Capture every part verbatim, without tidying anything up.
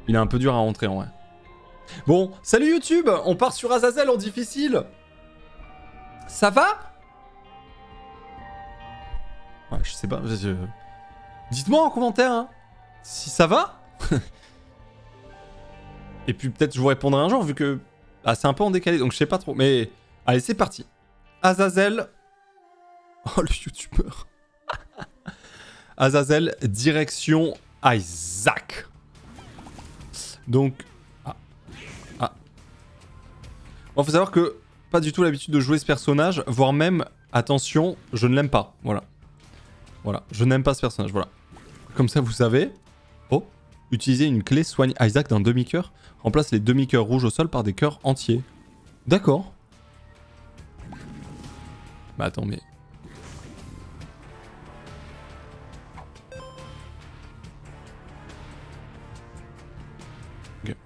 Il est un peu dur à rentrer en vrai. Bon, salut YouTube, on part sur Azazel en difficile. Ça va? Ouais, je sais pas. Je... Dites-moi en commentaire hein, si ça va. Et puis peut-être je vous répondrai un jour vu que ah, c'est un peu en décalé donc je sais pas trop. Mais allez, c'est parti. Azazel. Oh le youtubeur. Azazel, direction Isaac. Donc. Ah. Ah. Bon, faut savoir que pas du tout l'habitude de jouer ce personnage, voire même, attention, je ne l'aime pas. Voilà. Voilà, je n'aime pas ce personnage, voilà. Comme ça, vous savez. Oh, utiliser une clé soigne Isaac d'un demi-cœur. Remplace les demi-cœurs rouges au sol par des cœurs entiers. D'accord. Bah attends, mais... Ok.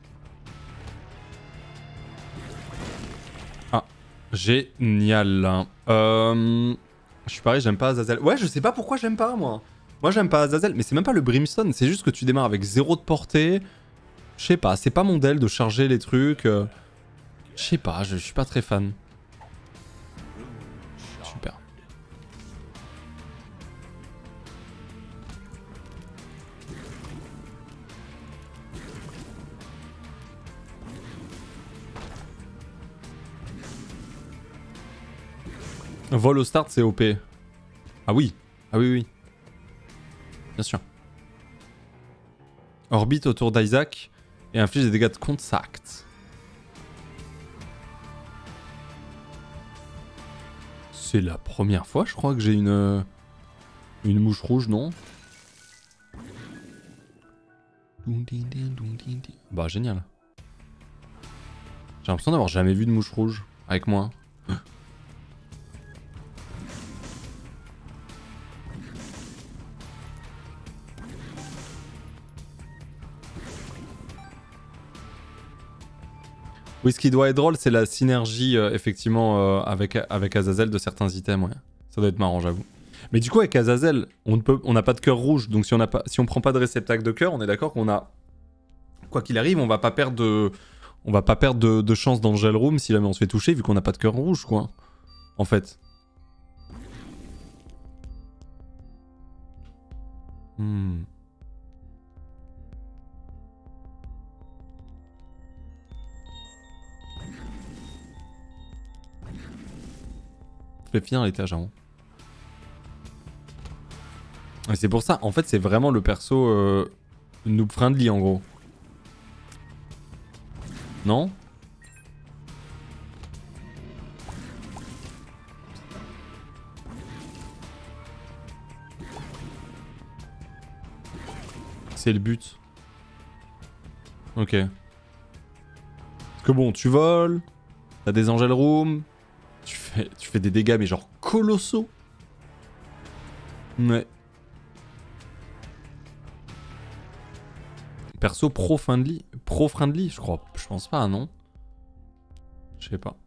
Ah, génial. Euh... Je suis pareil, j'aime pas Azazel. Ouais, je sais pas pourquoi j'aime pas, moi. Moi, j'aime pas Azazel, mais c'est même pas le Brimstone, c'est juste que tu démarres avec zéro de portée. Je sais pas, c'est pas mon del de charger les trucs. Je sais pas, je, je suis pas très fan. Super. Vol au start, c'est O P. Ah oui, ah oui, oui. Bien sûr. Orbite autour d'Isaac et inflige des dégâts de contact. C'est la première fois, je crois, que j'ai une... Une mouche rouge, non? Bah, génial. J'ai l'impression d'avoir jamais vu de mouche rouge avec moi. Oui, ce qui doit être drôle, c'est la synergie, euh, effectivement, euh, avec, avec Azazel de certains items, ouais. Ça doit être marrant, j'avoue. Mais du coup, avec Azazel, on ne peut, on n'a pas de cœur rouge, donc si on, a pas, si on prend pas de réceptacle de cœur, on est d'accord qu'on a... Quoi qu'il arrive, on va pas perdre de... On va pas perdre de, de chance dans le gel room si jamais on se fait toucher, vu qu'on n'a pas de cœur rouge, quoi. En fait. Hmm... Je vais finir l'étage avant. Et c'est pour ça, en fait, c'est vraiment le perso euh, noob friendly en gros. Non? C'est le but. Ok. Parce que bon, tu voles, t'as des angel room, tu fais, tu fais des dégâts mais genre colossaux. Ouais. Perso pro-friendly, pro-friendly, je crois. Je pense pas, non? Je sais pas.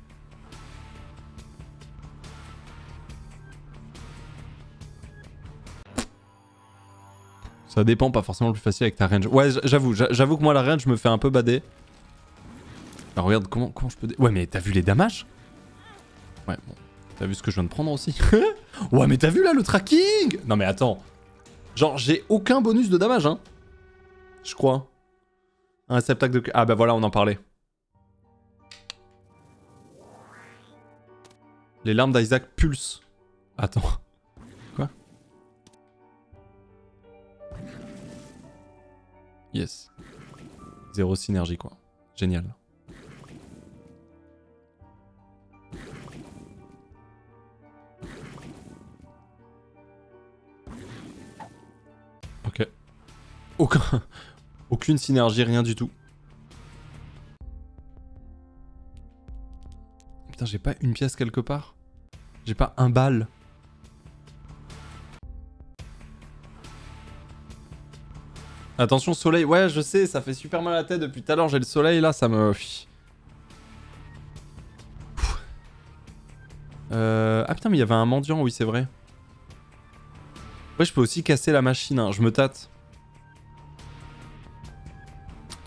Ça dépend, pas forcément le plus facile avec ta range. Ouais, j'avoue, j'avoue que moi la range me fait un peu bader. Alors regarde comment, comment je peux... Ouais mais t'as vu les damages? Ouais bon, t'as vu ce que je viens de prendre aussi? Ouais mais t'as vu là le tracking? Non mais attends. Genre j'ai aucun bonus de damage hein. Je crois. Un réceptacle de... Ah bah voilà on en parlait. Les larmes d'Isaac pulsent. Attends. Quoi? Yes. Zéro synergie quoi. Génial. Ok. Aucun... Aucune synergie, rien du tout. Putain, j'ai pas une pièce quelque part? J'ai pas un bal? Attention, soleil. Ouais, je sais, ça fait super mal à la tête depuis tout à l'heure. J'ai le soleil là, ça me... Euh... Ah putain, mais il y avait un mendiant, oui, c'est vrai. Ouais, je peux aussi casser la machine, hein. Je me tâte.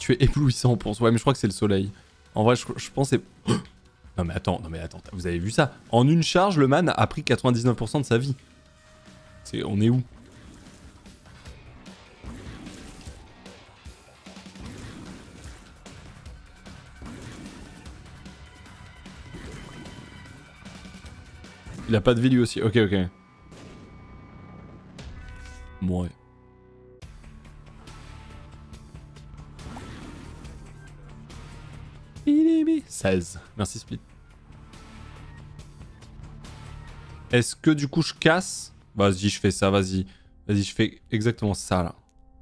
tu es éblouissant pour soi. Ouais, mais je crois que c'est le soleil. En vrai, je, je pense que c'est... Non mais attends, non mais attends, vous avez vu ça? En une charge, le man a pris quatre-vingt-dix-neuf pour cent de sa vie. C'est... On est où? Il a pas de vie lui aussi. Ok, ok. Ouais. seize. Merci Split. Est-ce que du coup je casse? Vas-y, je fais ça, vas-y. Vas-y, je fais exactement ça là.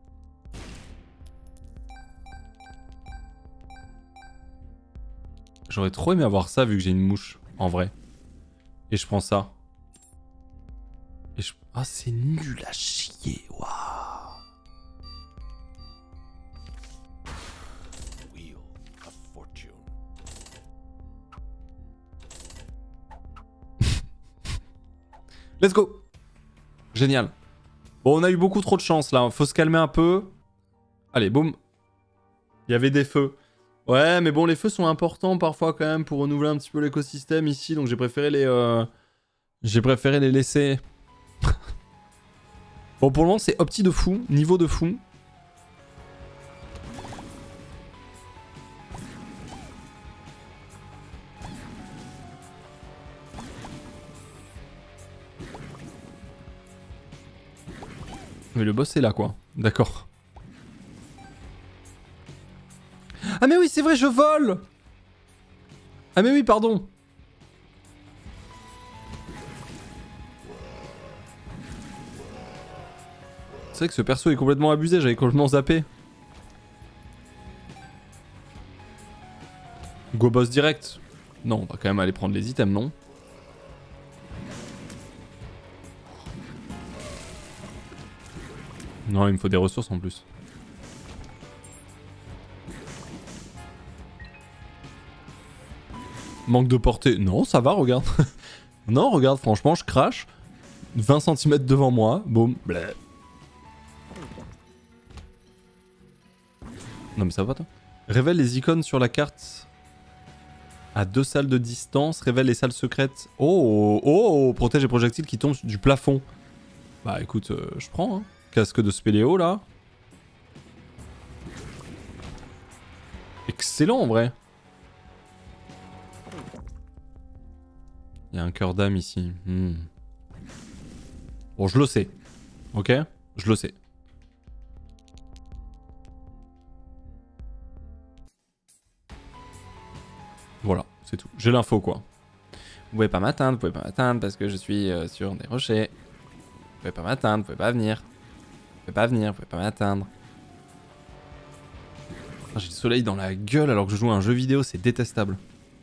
J'aurais trop aimé avoir ça vu que j'ai une mouche, en vrai. Et je prends ça. Et je... Ah, c'est nul à chier, waouh. Let's go. Génial. Bon, on a eu beaucoup trop de chance là. Faut se calmer un peu. Allez, boum. Il y avait des feux. Ouais, mais bon, les feux sont importants parfois quand même pour renouveler un petit peu l'écosystème ici. Donc j'ai préféré les... Euh... J'ai préféré les laisser. Bon, pour le moment, c'est opti de fou. Niveau de fou. Mais le boss est là, quoi. D'accord. Ah mais oui, c'est vrai, je vole. Ah mais oui, pardon. C'est vrai que ce perso est complètement abusé, j'avais complètement zappé. Go boss direct. Non, on va quand même aller prendre les items, non? Non, il me faut des ressources en plus. Manque de portée. Non, ça va, regarde. Non, regarde, franchement, je crache. vingt centimètres devant moi. Boum. Bleh. Non, mais ça va, toi. Révèle les icônes sur la carte à deux salles de distance. Révèle les salles secrètes. Oh, oh, protège les projectiles qui tombent du plafond. Bah écoute, euh, je prends, hein. Casque de spéléo, là. Excellent, en vrai. Il y a un cœur d'âme ici. Hmm. Bon, je le sais. Ok? Je le sais. Voilà, c'est tout. J'ai l'info, quoi. Vous pouvez pas m'atteindre, vous pouvez pas m'atteindre parce que je suis euh, sur des rochers. Vous pouvez pas m'atteindre, vous pouvez pas venir. Vous pouvez pas venir, vous pouvez pas m'atteindre. J'ai le soleil dans la gueule alors que je joue à un jeu vidéo, c'est détestable.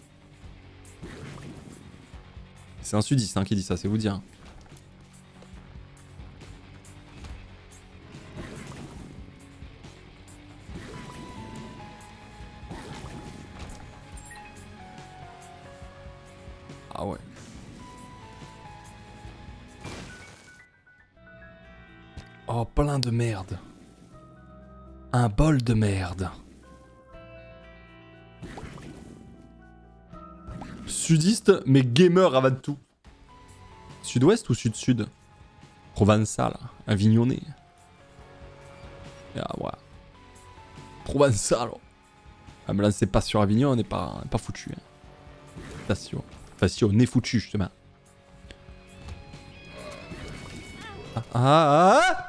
C'est un sudiste hein, qui dit ça, c'est vous dire. Ah ouais. Oh, plein de merde. Un bol de merde. Sudiste, mais gamer avant tout. Sud-ouest ou sud-sud? Provençal, Avignonnais. Ah ouais. Provençal. Ah mais là c'est pas sur Avignon, on n'est pas, on est pas foutu. Hein. Station. Enfin si on est foutu justement. Ah ah ah.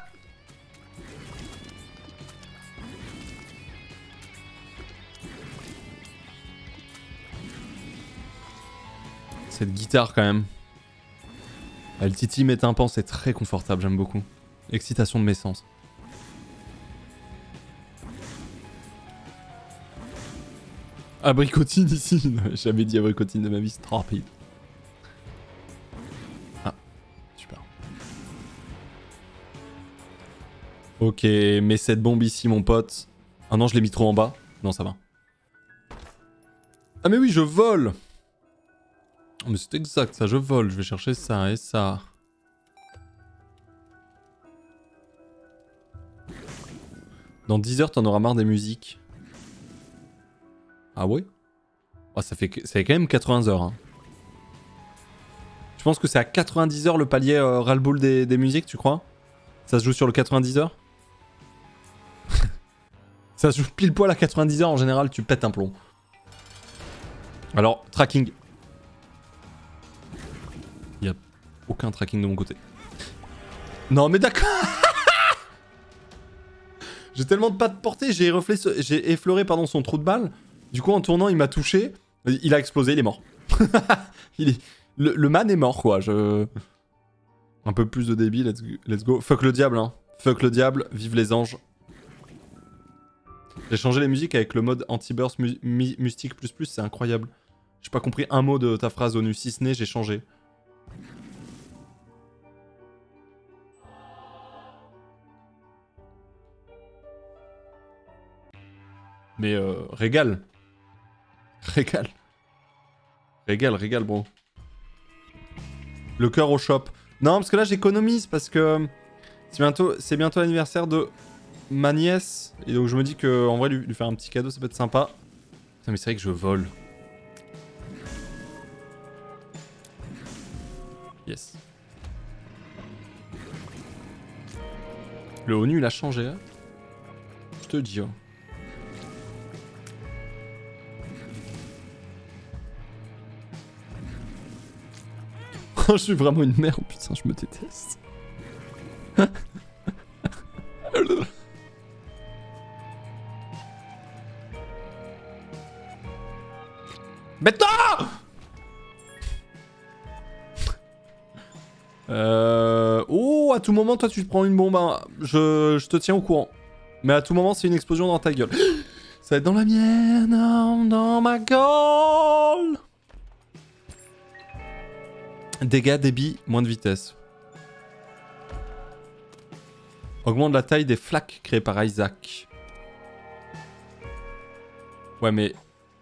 Cette guitare quand même. Elle titille mes tympans, c'est très confortable, j'aime beaucoup. Excitation de mes sens. Abricotine ici. J'ai jamais dit abricotine de ma vie, c'est trop rapide. Ah, super. Ok, mets cette bombe ici, mon pote. Ah non, je l'ai mis trop en bas. Non, ça va. Ah mais oui, je vole. Oh, mais c'est exact, ça, je vole. Je vais chercher ça et ça. Dans dix heures, t'en auras marre des musiques. Ah ouais? Oh, ça, fait que... ça fait quand même quatre-vingts heures. Hein. Je pense que c'est à quatre-vingt-dix heures le palier euh, ras-le-bol des, des musiques, tu crois? Ça se joue sur le quatre-vingt-dix heures? Ça se joue pile poil à quatre-vingt-dix heures, en général, tu pètes un plomb. Alors, tracking. Il n'y a aucun tracking de mon côté. Non, mais d'accord. J'ai tellement de pas de portée, j'ai j'ai effleuré pardon, son trou de balle. Du coup, en tournant, il m'a touché. Il a explosé, il est mort. il est... le, le man est mort, quoi. Je... Un peu plus de débit, let's, let's go. Fuck le diable, hein. Fuck le diable, vive les anges. J'ai changé les musiques avec le mode anti-burst mu mu mystique plus plus, c'est incroyable. J'ai pas compris un mot de ta phrase ONU, si ce n'est j'ai changé. Mais euh, régale. Régale. Régale, régale, bro. Le cœur au shop. Non, parce que là, j'économise, parce que c'est bientôt, c'est bientôt l'anniversaire de ma nièce. Et donc, je me dis que en vrai, lui, lui faire un petit cadeau, ça peut être sympa. Putain, mais c'est vrai que je vole. Yes. Le ONU, il a changé, hein. Je te dis, hein. Je suis vraiment une merde, putain, je me déteste. Bêta! Euh... Oh, à tout moment, toi, tu te prends une bombe. Hein. Je... je te tiens au courant. Mais à tout moment, c'est une explosion dans ta gueule. Ça va être dans la mienne, dans ma gueule. Dégâts, débit, moins de vitesse. Augmente la taille des flaques créées par Isaac. Ouais, mais...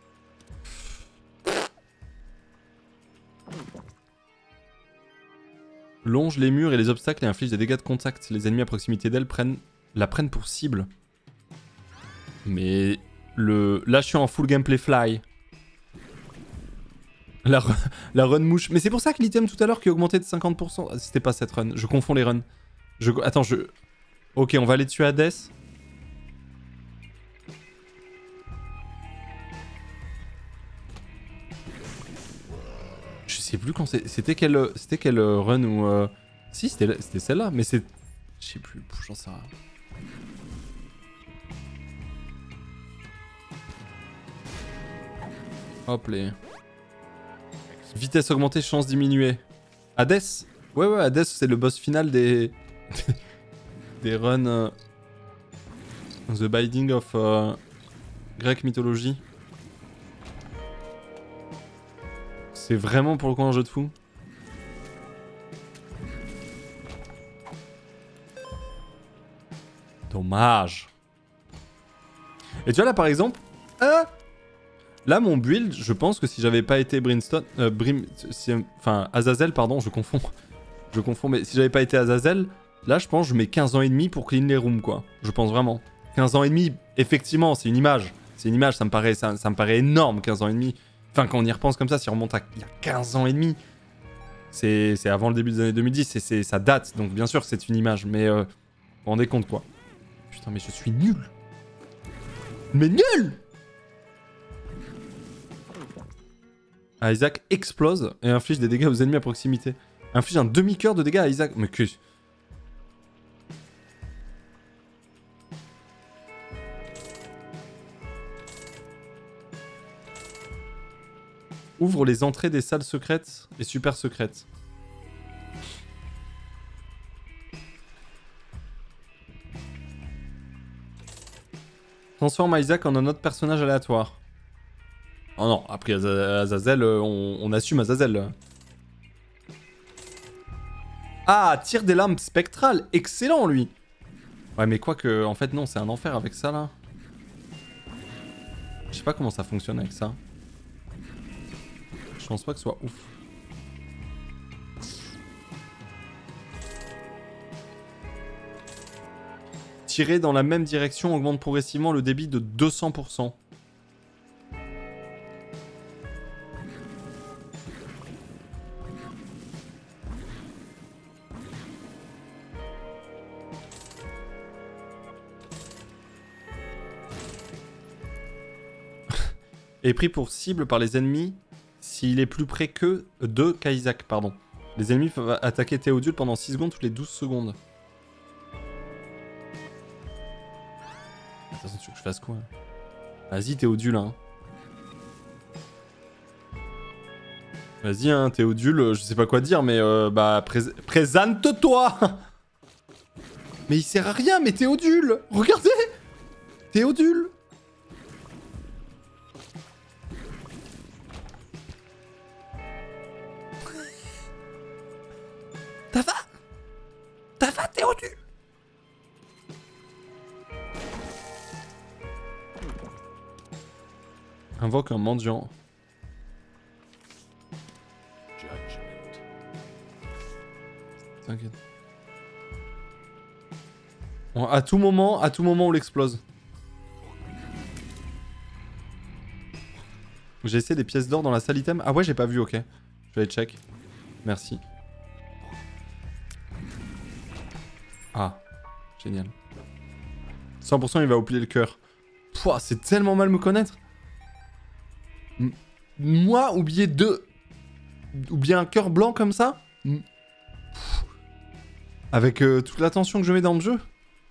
Longe les murs et les obstacles et inflige des dégâts de contact. Les ennemis à proximité d'elle prennent... la prennent pour cible. Mais... le... Là, je suis en full gameplay fly. La, run, la run mouche. Mais c'est pour ça que l'item tout à l'heure qui a augmenté de cinquante pour cent. C'était pas cette run. Je confonds les runs. Je... Attends, je... Ok, on va aller tuer Hades. Je sais plus quand c'est... C'était quelle... C'était quelle run où... Euh... Si, c'était celle-là. Mais c'est... Je sais plus. J'en sais rien. Hop les... Vitesse augmentée, chance diminuée. Hades? Ouais, ouais, Hades, c'est le boss final des... des runs... Uh... The Binding of uh... Greek Mythology. C'est vraiment pour le coup un jeu de fou. Dommage. Et tu vois là par exemple... Ah là, mon build, je pense que si j'avais pas été Brimstone... Euh, Brim... Si, enfin, Azazel, pardon, je confonds. Je confonds, mais si j'avais pas été Azazel, là, je pense que je mets quinze ans et demi pour clean les rooms, quoi. Je pense vraiment. quinze ans et demi, effectivement, c'est une image. C'est une image, ça me paraît, ça, ça me paraît énorme, quinze ans et demi. Enfin, quand on y repense comme ça, si on remonte à il y a quinze ans et demi, c'est avant le début des années deux mille dix, et ça date, donc bien sûr, c'est une image, mais euh, vous vous rendez compte, quoi. Putain, mais je suis nul. Mais nul! Isaac explose et inflige des dégâts aux ennemis à proximité. Inflige un demi-cœur de dégâts à Isaac. Mais que... Ouvre les entrées des salles secrètes et super secrètes. Transforme Isaac en un autre personnage aléatoire. Oh non, après Azazel, on, on assume Azazel. Ah, tire des lampes spectrales, excellent lui. Ouais mais quoi que, en fait non, c'est un enfer avec ça là. Je sais pas comment ça fonctionne avec ça. Je pense pas que ce soit ouf. Tirer dans la même direction augmente progressivement le débit de deux cents pour cent. est pris pour cible par les ennemis s'il est plus près que de qu'Isaac, pardon. Les ennemis peuvent attaquer Théodule pendant six secondes toutes les douze secondes. Attention, tu veux que je fasse quoi? Vas-y, Théodule, hein. Vas-y, hein, Théodule, je sais pas quoi dire, mais euh, bah, pré présente-toi. Mais il sert à rien, mais Théodule, regardez, Théodule. Ça va? Ça va, Théodule? Invoque un mendiant. T'inquiète. Bon, à tout moment, à tout moment, on l'explose. J'ai essayé des pièces d'or dans la salle item. Ah ouais, j'ai pas vu, ok. Je vais aller check. Merci. Ah, génial. cent pour cent il va oublier le cœur. Pouah, c'est tellement mal me connaître. M Moi, oublier deux... Oublier un cœur blanc comme ça. Avec euh, toute l'attention que je mets dans le jeu.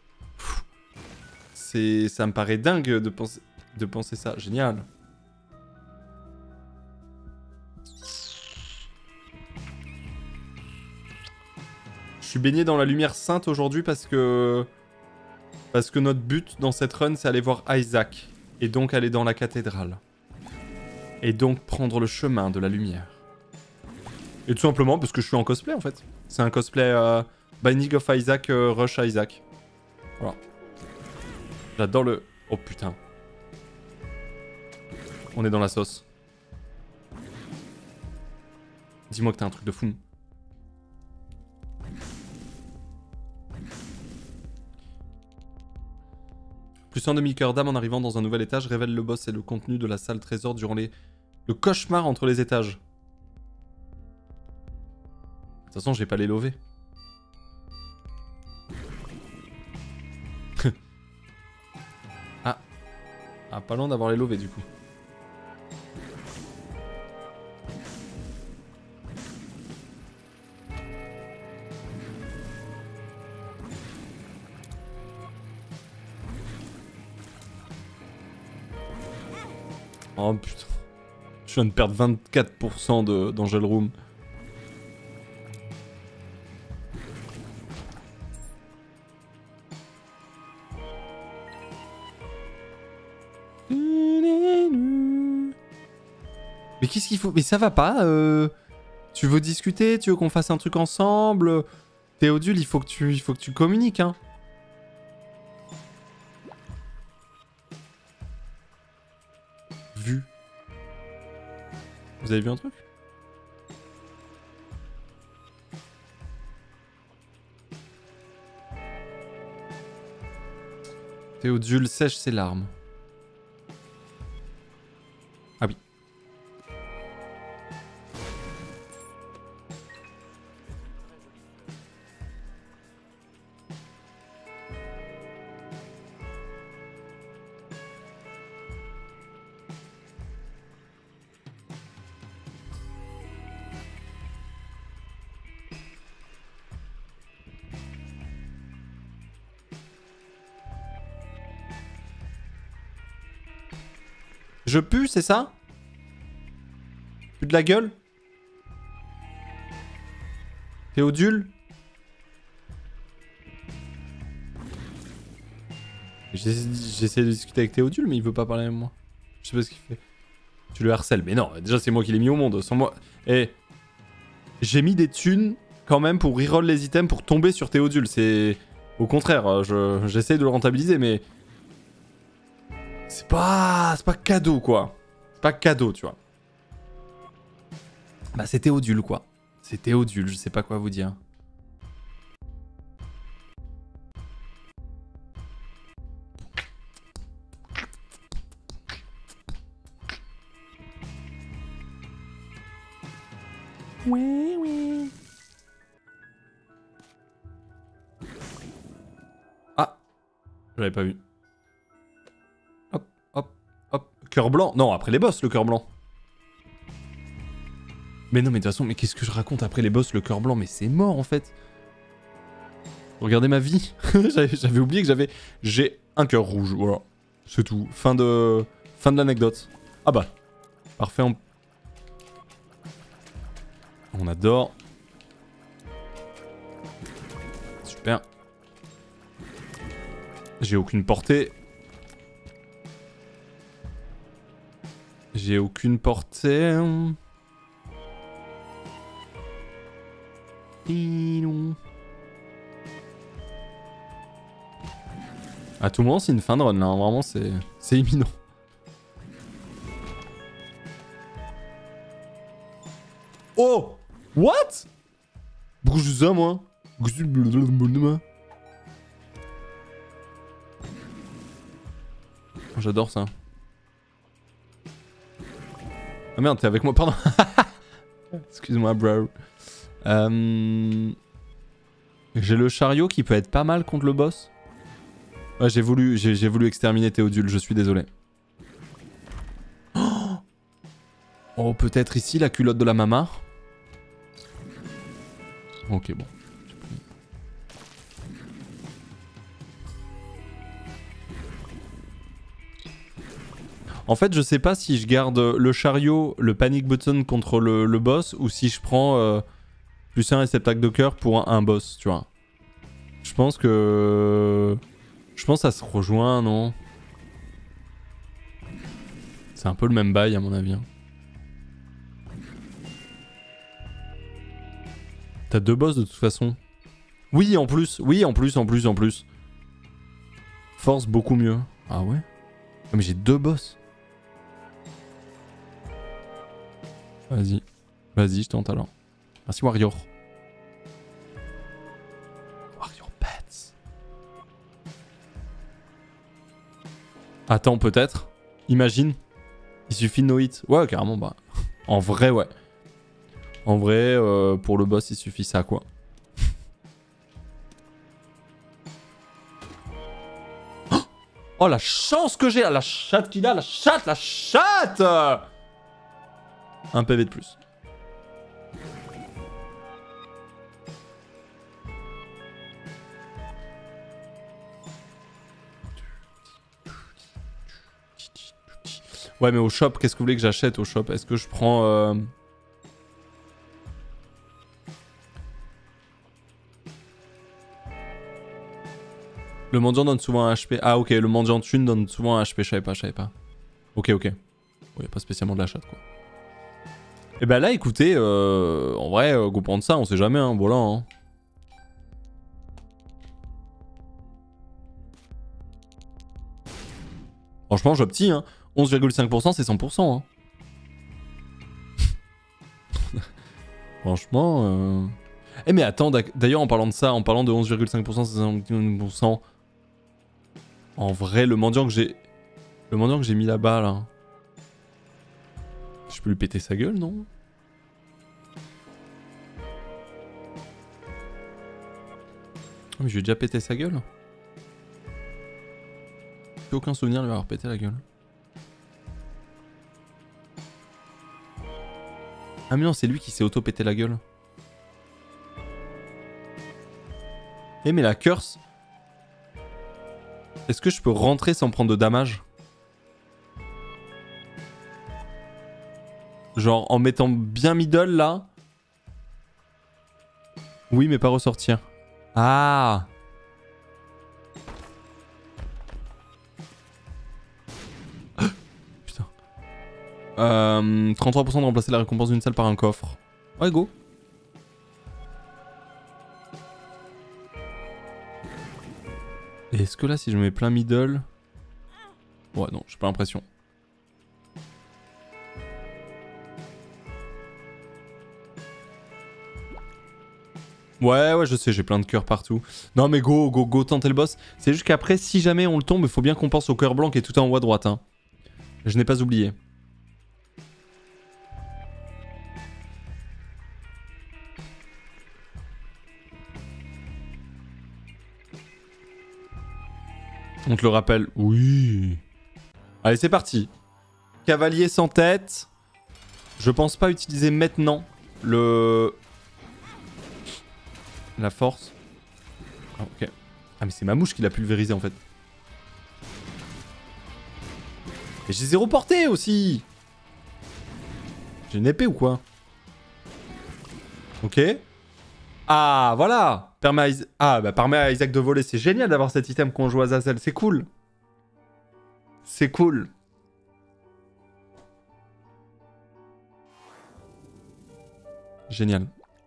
C'est... Ça me paraît dingue de penser, de penser ça. Génial. Je suis baigné dans la lumière sainte aujourd'hui parce que... Parce que notre but dans cette run, c'est aller voir Isaac. Et donc aller dans la cathédrale. Et donc prendre le chemin de la lumière. Et tout simplement parce que je suis en cosplay en fait. C'est un cosplay euh, Binding of Isaac, euh, Rush Isaac. Voilà. J'adore le... Oh putain. On est dans la sauce. Dis-moi que t'as un truc de fou. Plus un demi-cœur d'âme en arrivant dans un nouvel étage révèle le boss et le contenu de la salle trésor durant les... le cauchemar entre les étages. De toute façon, j'ai pas les lovés. ah. Ah, pas loin d'avoir les lovés du coup. Oh putain. Je viens de perdre vingt-quatre pour cent d'Angel Room. Mais qu'est-ce qu'il faut? Mais ça va pas euh... Tu veux discuter? Tu veux qu'on fasse un truc ensemble? Théodule, il faut que tu, il faut que tu communiques, hein. Vu. Vous avez vu un truc? Théodule sèche ses larmes. Ah oui. Je pue, c'est ça? Pue de la gueule? Théodule? J'essaie de discuter avec Théodule, mais il veut pas parler avec moi. Je sais pas ce qu'il fait. Tu le harcèles. Mais non, déjà c'est moi qui l'ai mis au monde. Sans moi... Eh, j'ai mis des thunes quand même pour reroll les items pour tomber sur Théodule. C'est... Au contraire, j'essaie de le rentabiliser, mais... C'est pas... C'est pas cadeau, quoi. C'est pas cadeau, tu vois. Bah, c'est Théodule, quoi. C'est Théodule, je sais pas quoi vous dire. Oui, oui. Ah, je l'avais pas vu. Hop, hop, hop. cœur blanc. Non, après les boss, le cœur blanc. Mais non, mais de toute façon, mais qu'est-ce que je raconte après les boss, le cœur blanc? Mais c'est mort en fait. Regardez ma vie. J'avais oublié que j'avais... J'ai un cœur rouge, voilà. C'est tout. Fin de... Fin de l'anecdote. Ah bah. Parfait. On... on adore. Super. J'ai aucune portée. J'ai aucune portée. À tout moment, c'est une fin de run là. Vraiment, c'est c'est imminent. Oh! What? Pourquoi je dis ça, moi? J'adore ça. Ah merde, t'es avec moi, pardon. Excuse-moi, bro. Euh... J'ai le chariot qui peut être pas mal contre le boss. Ouais, j'ai voulu, j'ai voulu exterminer Théodule, je suis désolé. Oh, oh peut-être ici la culotte de la mama. Ok, bon. En fait, je sais pas si je garde le chariot, le panic button contre le, le boss, ou si je prends euh, plus un réceptacle de cœur pour un, un boss, tu vois. Je pense que... Je pense que ça se rejoint, non? C'est un peu le même bail, à mon avis. Hein. T'as deux boss de toute façon. Oui, en plus, oui, en plus, en plus, en plus. Force beaucoup mieux. Ah ouais? Ah, mais j'ai deux boss. Vas-y. Vas-y, je tente alors. Merci Warrior. Warrior Pets. Attends, peut-être. Imagine. Il suffit de no hit. Ouais, carrément, bah. En vrai, ouais. En vrai, euh, pour le boss, il suffit ça, quoi. Oh, la chance que j'ai. La chatte qu'il a, la chatte, la chatte. Un P V de plus. Ouais, mais au shop, qu'est-ce que vous voulez que j'achète au shop? Est-ce que je prends... Euh... Le mendiant donne souvent un H P. Ah, ok, le mendiant thune donne souvent un H P. Je savais pas, je savais pas. Ok, ok. Bon, y a pas spécialement de la chatte, quoi. Et bah là, écoutez, euh, en vrai, euh, go prendre ça, on sait jamais, hein, voilà. Hein. Franchement, j'optis, hein. onze virgule cinq pour cent, c'est cent pour cent. Hein. Franchement... Euh... Eh mais attends, d'ailleurs, en parlant de ça, en parlant de onze virgule cinq pour cent, c'est cent pour cent... En vrai, le mendiant que j'ai... Le mendiant que j'ai mis là-bas, là... Je peux lui péter sa gueule, non? Oh, mais je lui ai déjà pété sa gueule. J'ai aucun souvenir de lui avoir pété la gueule. Ah mais non, c'est lui qui s'est auto-pété la gueule. Eh mais la curse... Est-ce que je peux rentrer sans prendre de damage? Genre en mettant bien middle là? Oui mais pas ressortir. Ah! Putain. Euh, trente-trois pour cent de remplacer la récompense d'une salle par un coffre. Ouais, go. Et est-ce que là, si je mets plein middle... Ouais, non, j'ai pas l'impression. Ouais, ouais, je sais, j'ai plein de cœurs partout. Non, mais go, go, go, tenter le boss. C'est juste qu'après, si jamais on le tombe, il faut bien qu'on pense au cœur blanc qui est tout en haut à droite. Hein. Je n'ai pas oublié. On te le rappelle. Oui. Allez, c'est parti. Cavalier sans tête. Je pense pas utiliser maintenant le... La force. Ah, ok. Ah mais c'est ma mouche qui l'a pulvérisé en fait. Et j'ai zéro portée aussi. J'ai une épée ou quoi? Ok. Ah voilà. Permet à Is... Ah bah permet à Isaac de voler. C'est génial d'avoir cet item quand on joue à Azazel. C'est cool. C'est cool. Génial.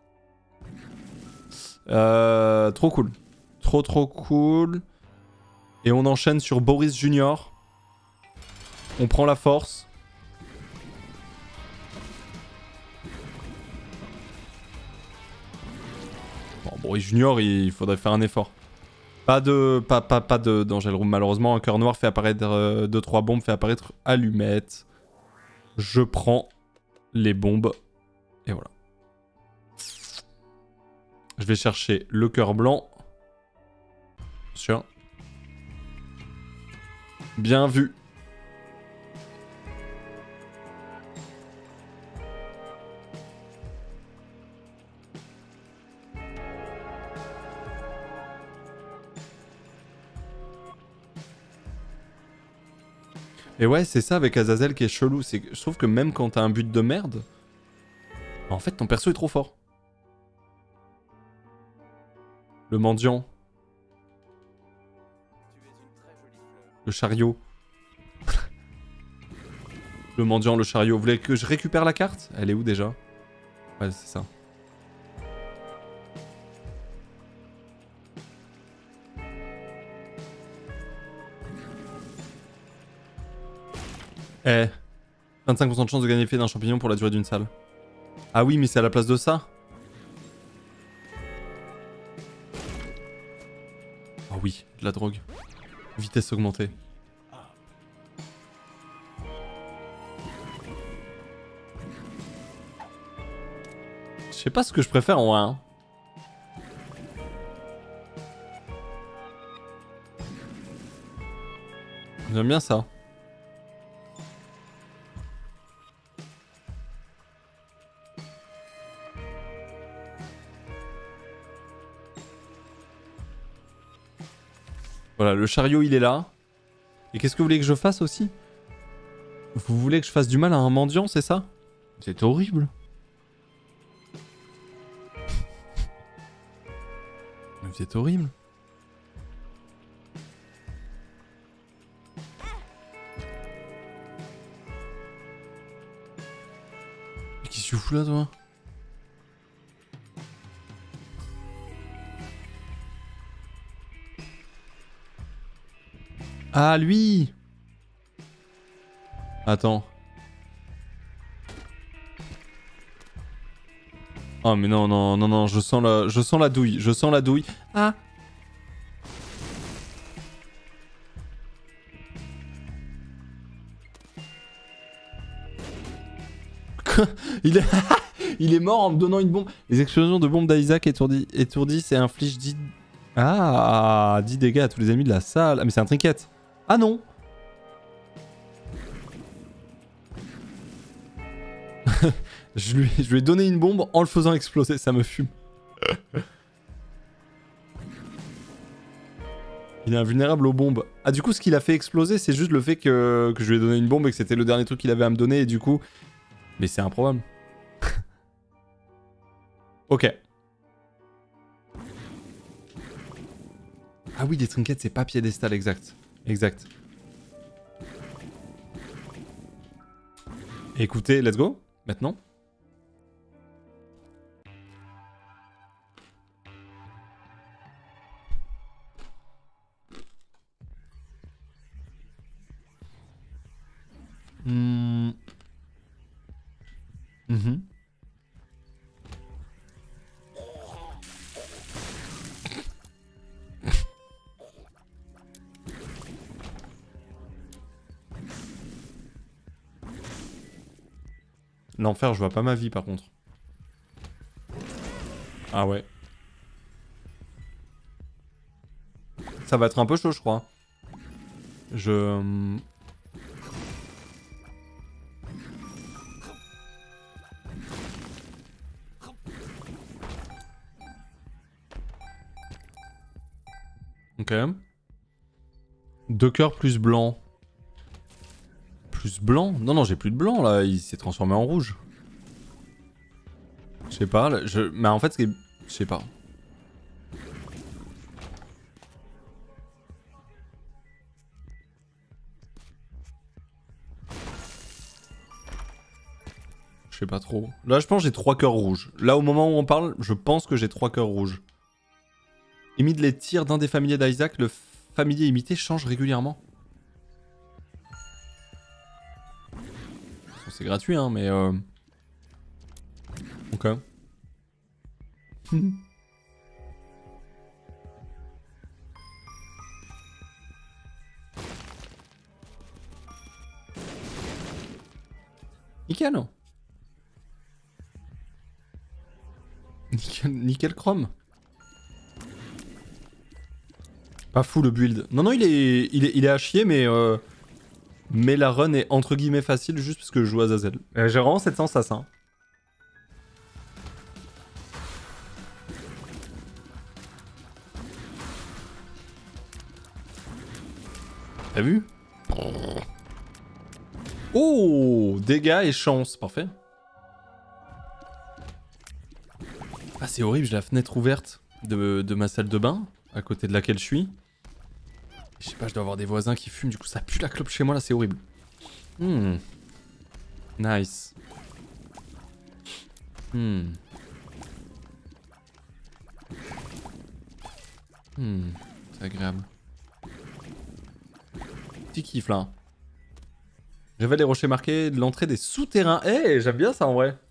Euh, trop cool. Trop trop cool. Et on enchaîne sur Boris Junior. On prend la force. Bon, Boris Junior, il faudrait faire un effort. Pas de pas pas pas de d'Angel Room malheureusement. Un cœur noir fait apparaître euh, deux trois bombes, fait apparaître allumettes. Je prends les bombes et voilà. Je vais chercher le cœur blanc. Sûr. Bien vu. Et ouais, c'est ça avec Azazel qui est chelou. C'est que je trouve que même quand t'as un but de merde, en fait ton perso est trop fort. Le mendiant. Le chariot. Le mendiant, le chariot. Vous voulez que je récupère la carte? Elle est où déjà? Ouais, c'est ça. Eh. vingt-cinq pour cent de chance de gagner l'effet d'un champignon pour la durée d'une salle. Ah oui, mais c'est à la place de ça? Ah oui, de la drogue. Vitesse augmentée. Je sais pas ce que je préfère en vrai. Hein. J'aime bien ça. Voilà, le chariot il est là. Et qu'est-ce que vous voulez que je fasse aussi? Vous voulez que je fasse du mal à un mendiant, c'est ça? C'est horrible. Mais vous êtes horrible. Mais qu'est-ce que tu fous là, toi? Ah, lui! Attends. Oh mais non, non, non, non, je sens la, je sens la douille, je sens la douille. Ah! il, est il est mort en me donnant une bombe. Les explosions de bombes d'Isaac étourdis, étourdissent et infligent dix... Ah, dix dégâts à tous les ennemis de la salle. Ah mais c'est un trinket. Ah non! je, lui, je lui ai donné une bombe en le faisant exploser, ça me fume. Il est invulnérable aux bombes. Ah du coup ce qu'il a fait exploser c'est juste le fait que, que je lui ai donné une bombe et que c'était le dernier truc qu'il avait à me donner et du coup... Mais c'est improbable. Ok. Ah oui des trinkets c'est pas piédestal, exact. Exact. Écoutez, let's go, maintenant. Hmm. Mm-hmm. L'enfer, je vois pas ma vie par contre. Ah ouais. Ça va être un peu chaud, je crois. Je... Ok. Deux cœurs plus blanc. Plus blanc? Non, non, j'ai plus de blanc là, il s'est transformé en rouge. Je sais pas, là, je... mais en fait, ce qui est... je sais pas. Je sais pas trop. Là, je pense que j'ai trois cœurs rouges. Là, au moment où on parle, je pense que j'ai trois cœurs rouges. Imite les tirs d'un des familiers d'Isaac. Le familier imité change régulièrement. C'est gratuit, hein, mais... Euh... Ok. Nickel. Nickel, nickel chrome. Pas fou le build. Non, non, il est, il est, il est à chier, mais... Euh... Mais la run est entre guillemets facile juste parce que je joue Azazel. Euh, J'ai vraiment cette sensation. Hein. T'as vu? Oh, dégâts et chance, parfait. Ah, c'est horrible, j'ai la fenêtre ouverte de, de ma salle de bain, à côté de laquelle je suis. Je sais pas, je dois avoir des voisins qui fument, du coup ça pue la clope chez moi là, c'est horrible. Hmm. Nice. Hmm. Hmm. C'est agréable. Petit kiff là. Révèle les rochers marqués de l'entrée des souterrains. Eh, hey, j'aime bien ça en vrai.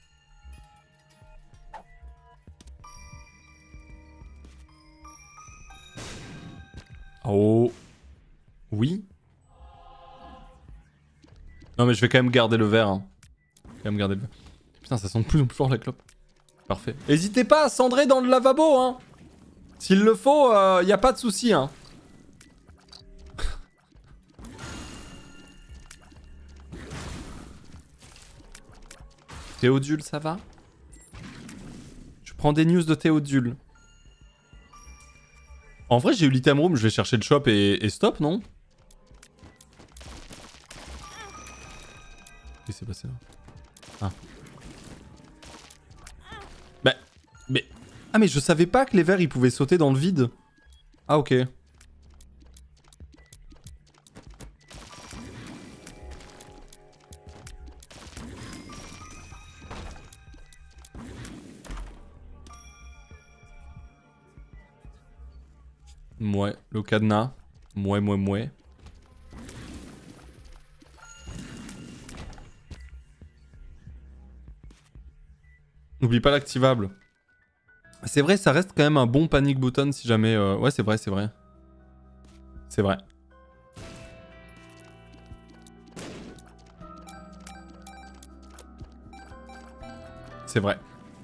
Oh. Oui. Non mais je vais quand même garder le verre. Hein. Quand même garder le verre. Putain, ça sent de plus en plus fort la clope. Parfait. N'hésitez pas à cendrer dans le lavabo, hein. S'il le faut, il euh, n'y a pas de souci, hein. Théodule, ça va? Je prends des news de Théodule. En vrai, j'ai eu l'item room, je vais chercher le shop et, et stop, non? Qu'est-ce qui s'est passé là? Ah. Bah, mais... Ah mais je savais pas que les vers ils pouvaient sauter dans le vide. Ah ok. Mouais, le cadenas. Mouais, mouais, mouais. N'oublie pas l'activable. C'est vrai, ça reste quand même un bon panic button si jamais... Euh... Ouais, c'est vrai, c'est vrai. C'est vrai. C'est vrai.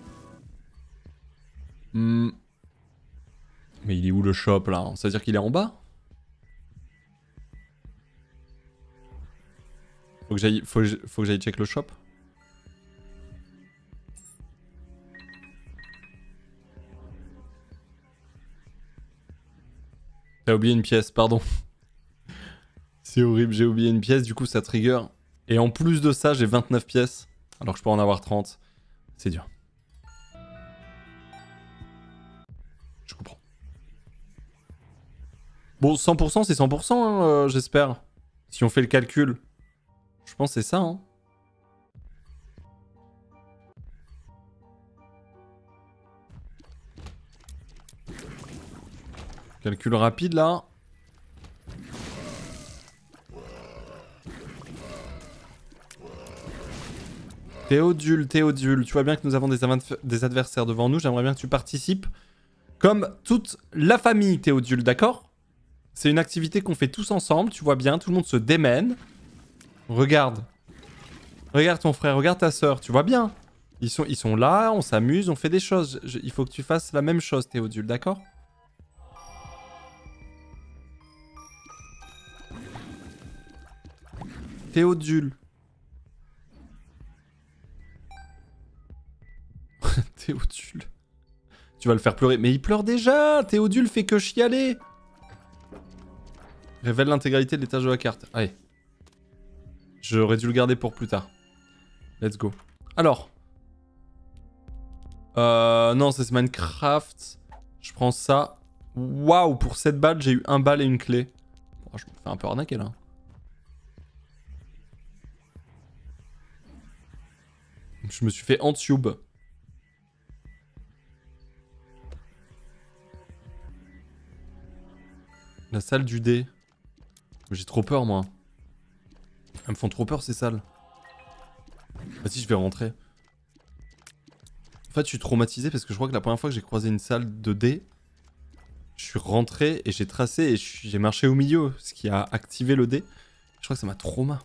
Hmm. Mais il est où le shop là? Ça veut dire qu'il est en bas? Faut que j'aille faut, faut que j'aille check le shop. T'as oublié une pièce, pardon. C'est horrible, j'ai oublié une pièce, du coup ça trigger. Et en plus de ça, j'ai vingt-neuf pièces, alors que je peux en avoir trente. C'est dur. Je comprends. Bon, cent pour cent c'est cent pour cent, hein, euh, j'espère. Si on fait le calcul. Je pense que c'est ça, hein. Calcul rapide, là. Théodule, Théodule, tu vois bien que nous avons des, des adversaires devant nous. J'aimerais bien que tu participes. Comme toute la famille, Théodule, d'accord? C'est une activité qu'on fait tous ensemble, tu vois bien, tout le monde se démène. Regarde. Regarde ton frère, regarde ta soeur, tu vois bien. Ils sont, ils sont là, on s'amuse, on fait des choses. Je, il faut que tu fasses la même chose, Théodule, d'accord? Théodule. Théodule. Tu vas le faire pleurer. Mais il pleure déjà. Théodule fait que chialer. Révèle l'intégralité de l'étage de la carte. Allez. J'aurais dû le garder pour plus tard. Let's go. Alors. Euh, non, c'est Minecraft. Je prends ça. Waouh, pour sept balles, j'ai eu un balle et une clé. Oh, je me fais un peu arnaquer là. Je me suis fait en tube. La salle du dé. J'ai trop peur, moi. Elles me font trop peur, ces salles. Vas-y, je vais rentrer. En fait, je suis traumatisé parce que je crois que la première fois que j'ai croisé une salle de dé, je suis rentré et j'ai tracé et j'ai marché au milieu, ce qui a activé le dé. Je crois que ça m'a trauma.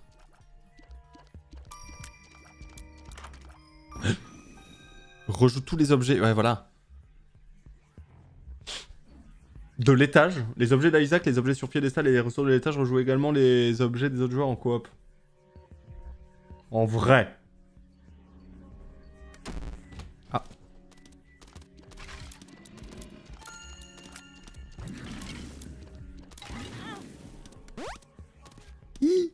Rejoue tous les objets. Ouais, voilà. De l'étage. Les objets d'Isaac, les objets sur piédestal et les ressources de l'étage rejouent également les objets des autres joueurs en coop. En vrai. Ah. Hi.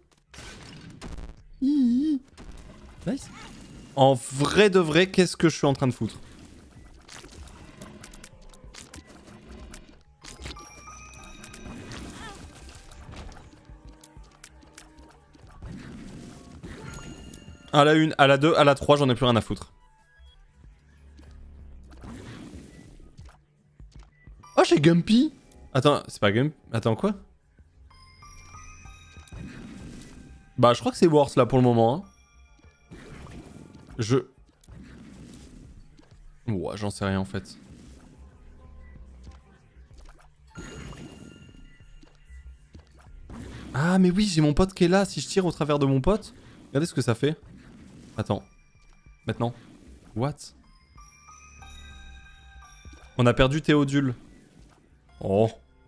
Hi. Nice. En vrai de vrai, qu'est-ce que je suis en train de foutre? À la une, à la deux, à la trois, j'en ai plus rien à foutre. Oh, j'ai Gumpy. Attends, c'est pas Gumpy. Attends, quoi? Bah, je crois que c'est Worse là pour le moment. Hein. Je... Ouais, j'en sais rien en fait. Ah, mais oui, j'ai mon pote qui est là. Si je tire au travers de mon pote, regardez ce que ça fait. Attends. Maintenant. What? On a perdu Théodule. Oh.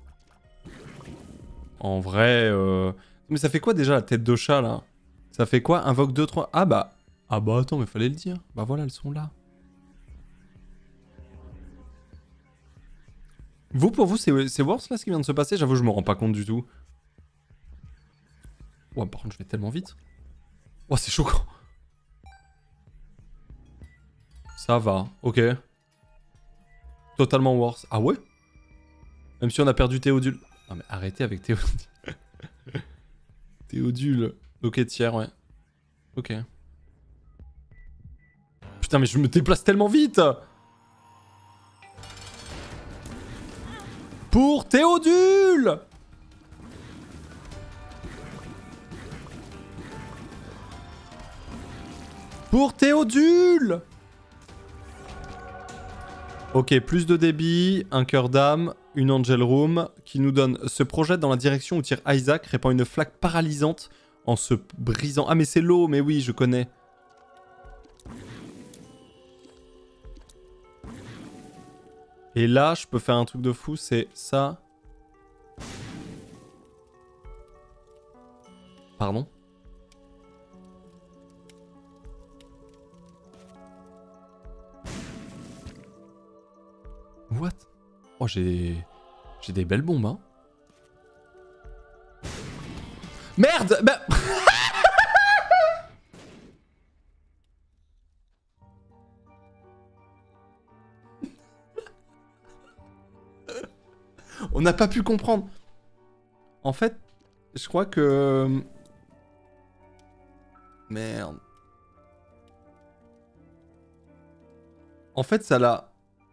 En vrai... Euh... Mais ça fait quoi déjà la tête de chat là? Ça fait quoi? Invoque deux, trois... Ah bah... Ah bah attends, mais fallait le dire. Bah voilà, elles sont là. Vous, pour vous, c'est worse là ce qui vient de se passer? J'avoue, je me rends pas compte du tout. Ouais, par contre, je vais tellement vite. Oh, c'est choquant. Ça va, ok. Totalement worse. Ah ouais? Même si on a perdu Théodule. Non mais arrêtez avec Théodule. Théodule. Ok, tiers, ouais. Ok. Putain, mais je me déplace tellement vite! Pour Théodule! Pour Théodule! Ok, plus de débit, un cœur d'âme, une angel room qui nous donne se projette dans la direction où tire Isaac, répand une flaque paralysante en se brisant. Ah mais c'est l'eau, mais oui, je connais. Et là, je peux faire un truc de fou, c'est ça. Pardon? What? Oh, j'ai... J'ai des belles bombes, hein. Merde! Bah... On n'a pas pu comprendre. En fait, je crois que... Merde. En fait, ça l'a...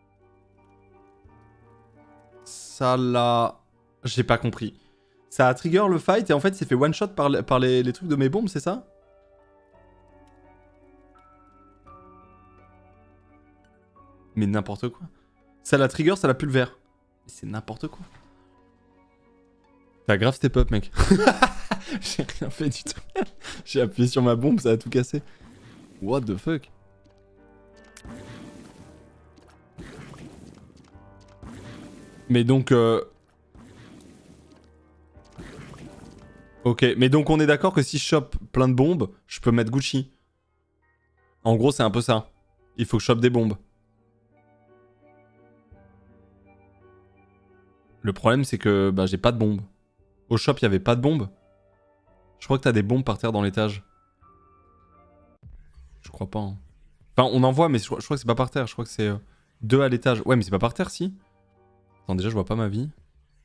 Ça l'a... J'ai pas compris. Ça a trigger le fight et en fait, c'est fait one shot par, les, par les, les trucs de mes bombes, c'est ça? Mais n'importe quoi. Ça l'a trigger, ça l'a pulvère. C'est n'importe quoi. T'as grave step up, mec. J'ai rien fait du tout. J'ai appuyé sur ma bombe, ça a tout cassé. What the fuck? Mais donc... Euh... Ok, mais donc on est d'accord que si je chope plein de bombes, je peux mettre Gucci. En gros, c'est un peu ça. Il faut que je chope des bombes. Le problème, c'est que bah, j'ai pas de bombes. Au shop, il n'y avait pas de bombes. Je crois que t'as des bombes par terre dans l'étage. Je crois pas. Hein. Enfin, on en voit, mais je crois, je crois que c'est pas par terre. Je crois que c'est euh, deux à l'étage. Ouais, mais c'est pas par terre, si. Attends, déjà, je vois pas ma vie.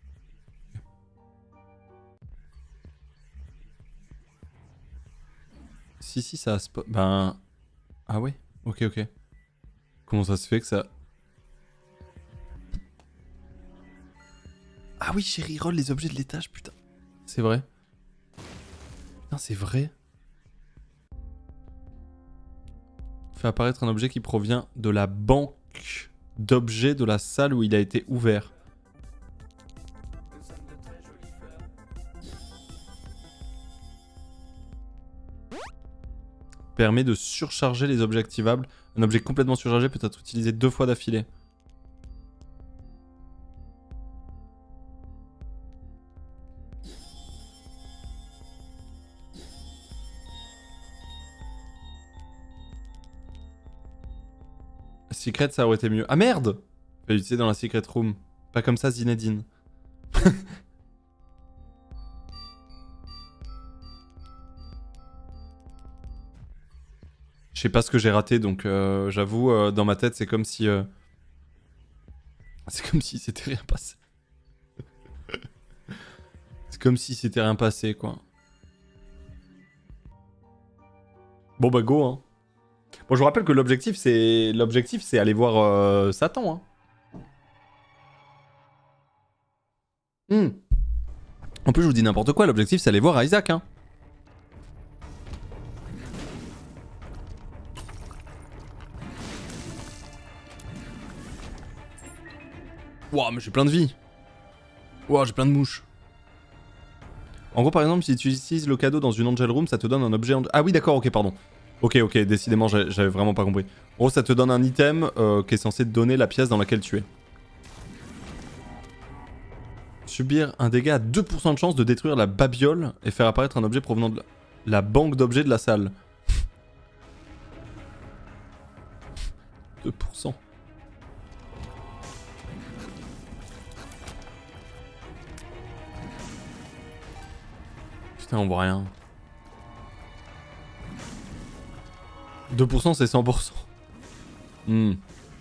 Si, si, ça a spot. Ben. Ah ouais. Ok, ok. Comment ça se fait que ça. Ah oui, j'ai reroll les objets de l'étage, putain. C'est vrai. Putain, c'est vrai. Fait apparaître un objet qui provient de la banque d'objets de la salle où il a été ouvert. Permet de surcharger les objets activables. Un objet complètement surchargé peut être utilisé deux fois d'affilée. Secret, ça aurait été mieux. Ah merde! Fallait l'utiliser dans la secret room. Pas comme ça, Zinedine. Je sais pas ce que j'ai raté, donc euh, j'avoue, euh, dans ma tête, c'est comme si... Euh... C'est comme si c'était rien passé. C'est comme si c'était rien passé, quoi. Bon bah go, hein. Bon, je vous rappelle que l'objectif, c'est l'objectif, c'est aller voir euh, Satan, hein. Hmm. En plus, je vous dis n'importe quoi, l'objectif, c'est aller voir Isaac, hein. Ouah, mais j'ai plein de vie. Ouah, j'ai plein de mouches. En gros, par exemple, si tu utilises le cadeau dans une Angel Room, ça te donne un objet... En... Ah oui, d'accord, ok, pardon. Ok, ok, décidément, j'avais vraiment pas compris. En gros, ça te donne un item euh, qui est censé te donner la pièce dans laquelle tu es. Subir un dégât à deux pour cent de chance de détruire la babiole et faire apparaître un objet provenant de la, la banque d'objets de la salle. deux pour cent. Putain, on voit rien. deux pour cent, c'est cent pour cent. Hmm.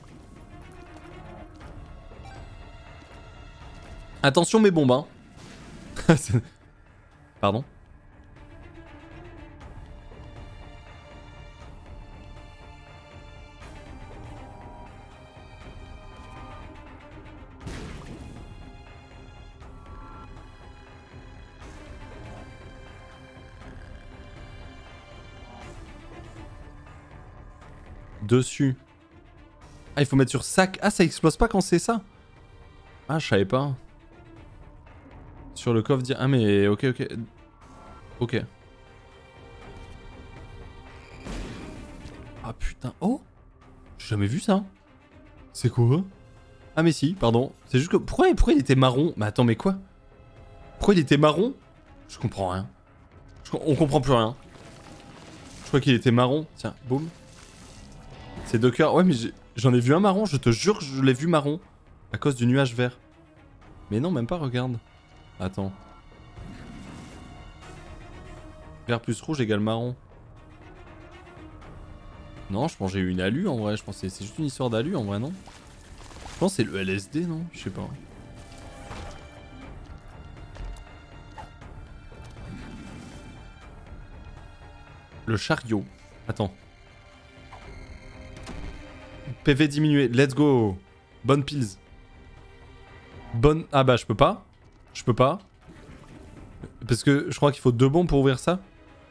Attention mes bombes, hein. Pardon. Dessus. Ah, il faut mettre sur sac. Ah, ça explose pas quand c'est ça. Ah, je savais pas. Sur le coffre, dire... Ah, mais ok, ok. Ok. Ah, putain. Oh, j'ai jamais vu ça. C'est quoi? Ah, mais si, pardon. C'est juste que... Pourquoi, pourquoi il était marron? Mais attends, mais quoi? Pourquoi il était marron? Je comprends rien. Je... On comprend plus rien. Je crois qu'il était marron. Tiens, boum. C'est deux cœurs. Ouais, mais j'en ai... ai vu un marron. Je te jure que je l'ai vu marron. À cause du nuage vert. Mais non, même pas, regarde. Attends. Vert plus rouge égale marron. Non, je pense que j'ai eu une alu en vrai. Je pense que c'est juste une histoire d'alu en vrai, non? Je pense que c'est le L S D, non? Je sais pas. Le chariot. Attends. P V diminué. Let's go. Bonne pills. Bonne... Ah bah je peux pas. Je peux pas. Parce que je crois qu'il faut deux bombes pour ouvrir ça.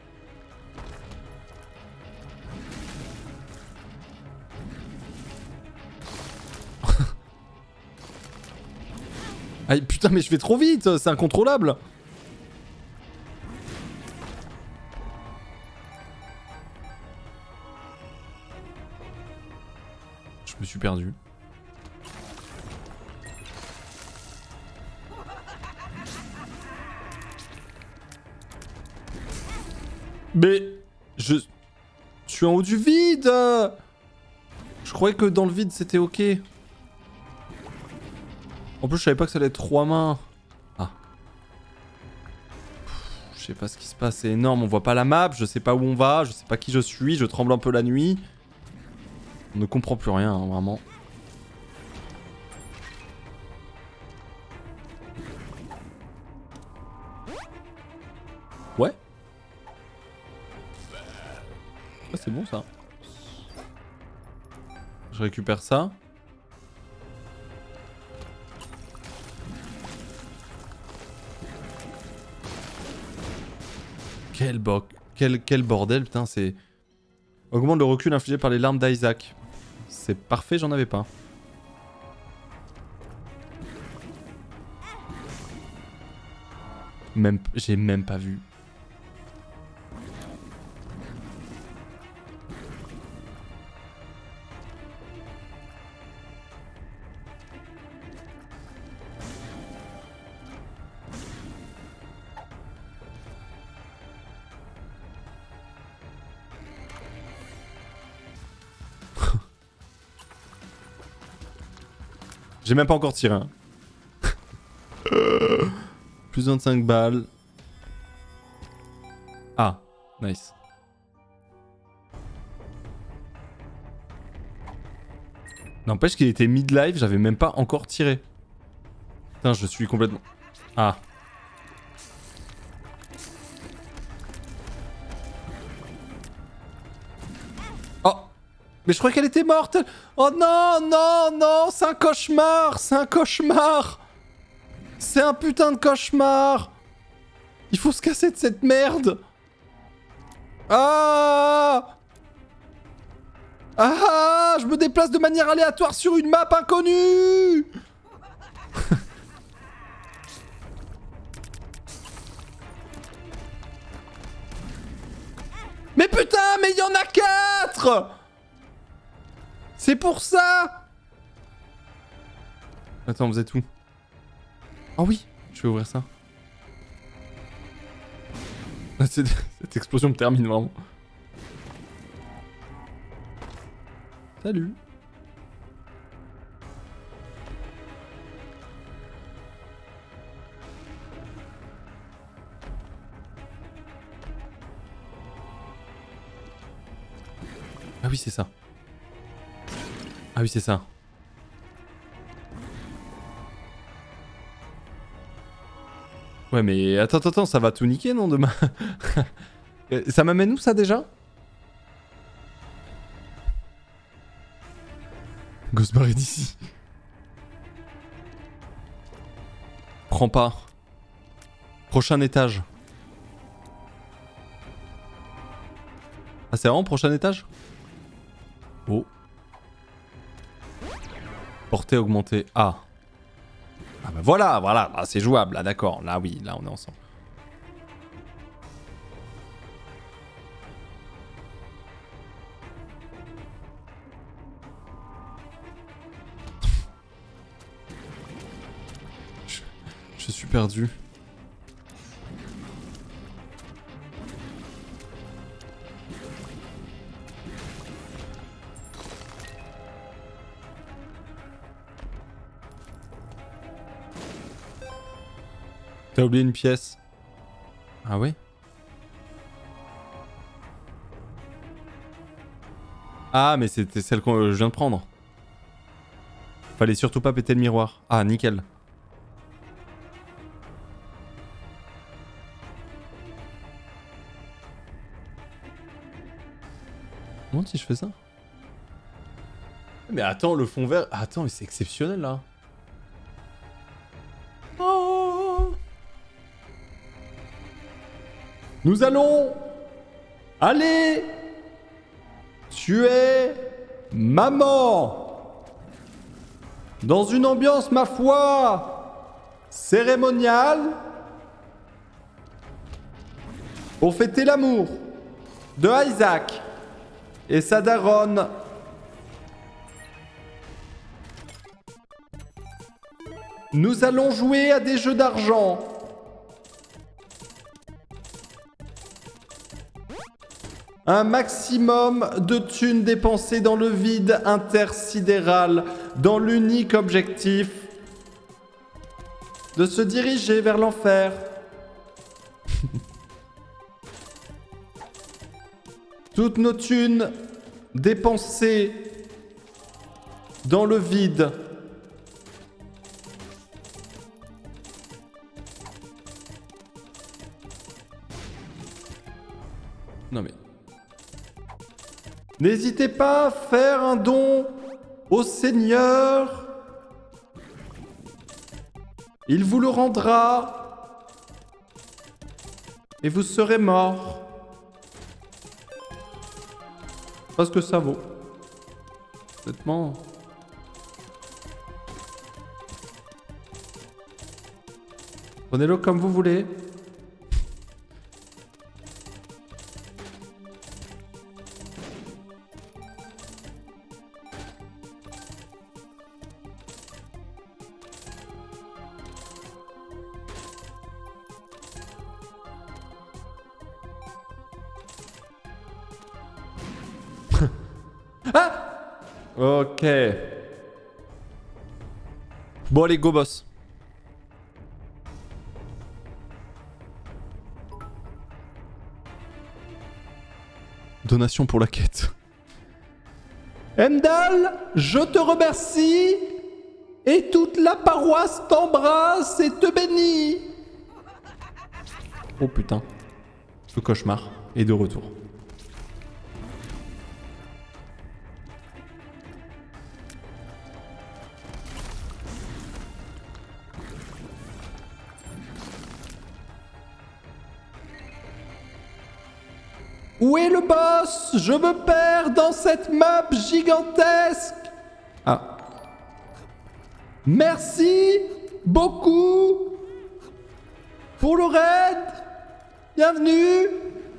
Ah putain mais je vais trop vite, c'est incontrôlable. Je me suis perdu. Mais je... je suis en haut du vide. Je croyais que dans le vide c'était ok. En plus je savais pas que ça allait être trois mains. Ah. sais pas ce qui se passe, c'est énorme, on voit pas la map, je sais pas où on va, je sais pas qui je suis, je tremble un peu la nuit. On ne comprend plus rien, hein, vraiment. Ouais. Ah, c'est bon ça. Je récupère ça. Quel, bo quel, quel bordel, putain, c'est... Augmente le recul infligé par les larmes d'Isaac. C'est parfait, j'en avais pas. Même... J'ai même pas vu. J'ai même pas encore tiré. Hein. Plus vingt-cinq balles. Ah, nice. N'empêche qu'il était mid-life, j'avais même pas encore tiré. Putain, je suis complètement... Ah. Oh. Mais je croyais qu'elle était morte. Oh non, non, non, c'est un cauchemar. C'est un cauchemar. C'est un putain de cauchemar. Il faut se casser de cette merde. Ah. Ah, je me déplace de manière aléatoire sur une map inconnue. Mais putain, mais il y en a quatre. C'est pour ça. Attends, vous êtes où? Oh oui, je vais ouvrir ça. Cette, cette explosion me termine vraiment. Salut. Ah oui, c'est ça. Ah oui, c'est ça. Ouais, mais attends, attends, attends, ça va tout niquer, non, demain? Ça m'amène où, ça, déjà? Go se barrer d'ici. Prends pas. Prochain étage. Ah, c'est vraiment prochain étage? Oh. Portée augmentée. Ah. Ah bah voilà, voilà, ah, c'est jouable, là d'accord. Là oui, là on est ensemble. je, je suis perdu. T'as oublié une pièce. Ah ouais? Ah mais c'était celle que je viens de prendre. Fallait surtout pas péter le miroir. Ah nickel. Comment si je fais ça? Mais attends, le fond vert... Attends, mais c'est exceptionnel là. Oh. Nous allons aller tuer maman dans une ambiance, ma foi, cérémoniale pour fêter l'amour de Isaac et sa daronne. Nous allons jouer à des jeux d'argent. Un maximum de thunes dépensées dans le vide intersidéral, dans l'unique objectif de se diriger vers l'enfer. Toutes nos thunes dépensées dans le vide. Non mais... N'hésitez pas à faire un don au Seigneur. Il vous le rendra. Et vous serez mort. Parce que ça vaut. Honnêtement... Prenez-le comme vous voulez. Ah! Ok. Bon allez, go boss. Donation pour la quête. Emdal, je te remercie. Et toute la paroisse t'embrasse et te bénit. Oh putain. Le cauchemar est de retour. Où est le boss? Je me perds dans cette map gigantesque. Ah. Merci beaucoup pour le raid. Bienvenue.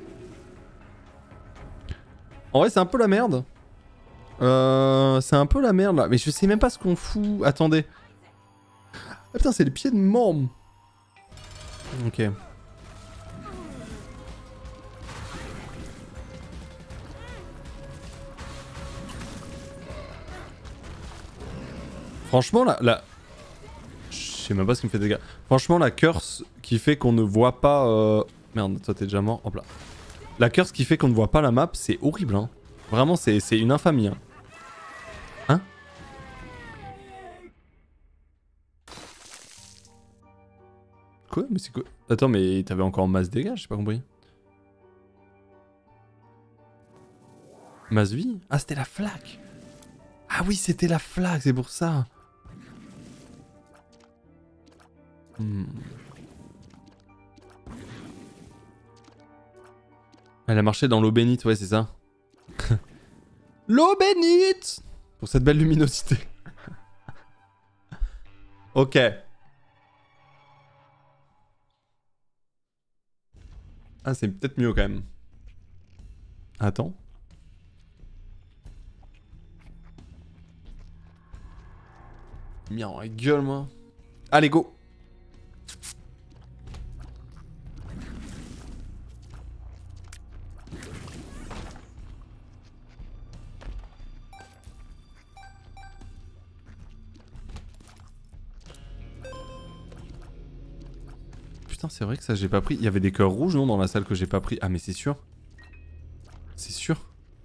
En vrai, c'est un peu la merde. Euh, c'est un peu la merde là. Mais je sais même pas ce qu'on fout. Attendez. Ah putain, c'est les pieds de Morm. Ok. Franchement, la, la... Je sais même pas ce qui me fait des dégâts. Franchement, la curse qui fait qu'on ne voit pas... Euh... Merde, toi t'es déjà mort. Hop là. La curse qui fait qu'on ne voit pas la map, c'est horrible. Hein. Vraiment, c'est une infamie. Hein, hein? Quoi? Mais c'est quoi? Attends, mais t'avais encore masse dégâts? J'ai pas compris. Masse vie? Ah, c'était la flaque. Ah oui, c'était la flaque, c'est pour ça. Hmm. Elle a marché dans l'eau bénite, ouais, c'est ça. L'eau bénite! Pour cette belle luminosité. Ok. Ah, c'est peut-être mieux quand même. Attends. Mis en gueule, moi. Allez, go! Putain, c'est vrai que ça j'ai pas pris. Il y avait des cœurs rouges, non, dans la salle que j'ai pas pris. Ah, mais c'est sûr. C'est sûr.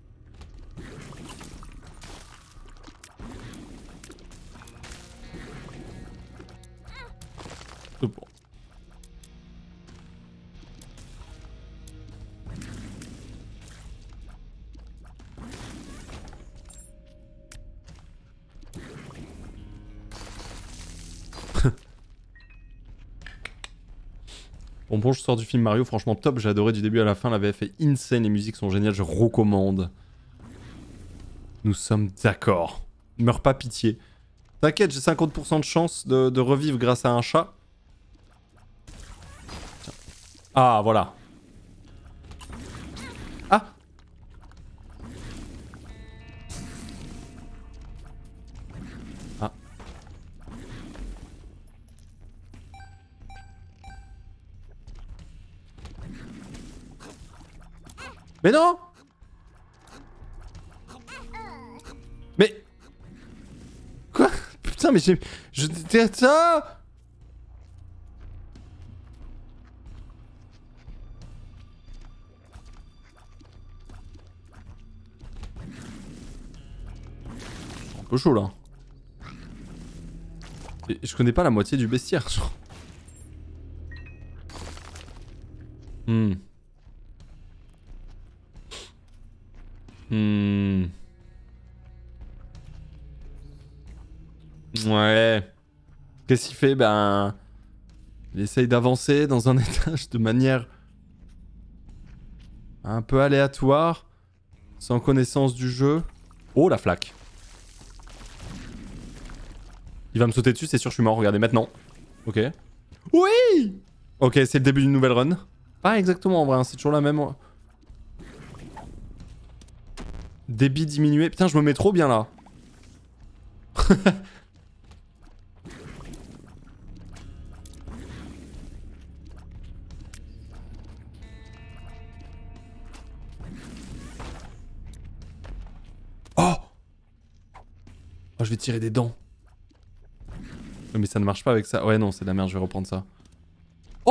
Oh, bon. Bon, bon, je sors du film Mario, franchement top, j'ai adoré du début à la fin, la V F est insane, les musiques sont géniales, je recommande. Nous sommes d'accord. Meurs pas, pitié. T'inquiète, j'ai cinquante pour cent de chance de, de revivre grâce à un chat. Tiens. Ah, voilà. Ah! Ah. Mais non! Mais... Quoi? Putain, mais j'ai... Je... ça. peu chaud là. Et je connais pas la moitié du bestiaire, genre. Hmm. Hmm. Ouais. Qu'est-ce qu'il fait? Ben... Il essaye d'avancer dans un étage de manière... un peu aléatoire. Sans connaissance du jeu. Oh, la flaque. Il va me sauter dessus, c'est sûr, je suis mort. Regardez, maintenant. Ok. Oui! Ok, c'est le début d'une nouvelle run. Pas exactement en vrai, hein, c'est toujours la même. Débit diminué. Putain, je me mets trop bien là. Oh! Oh, je vais tirer des dents. Mais ça ne marche pas avec ça. Ouais, non, c'est de la merde, je vais reprendre ça. Oh!